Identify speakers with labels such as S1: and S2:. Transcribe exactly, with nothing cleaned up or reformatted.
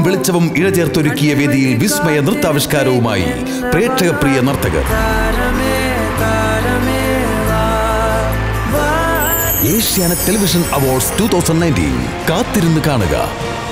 S1: വെളിച്ചവും ഇഴചേർത്തൊരുക്കിയ വേദിയിൽ വിസ്മയ നൃത്താവിഷ്കാരവുമായി പ്രേക്ഷകപ്രിയ നർത്തകർ. Asianet television awards two thousand nineteen കാത്തിരുന്ന് കാണുക.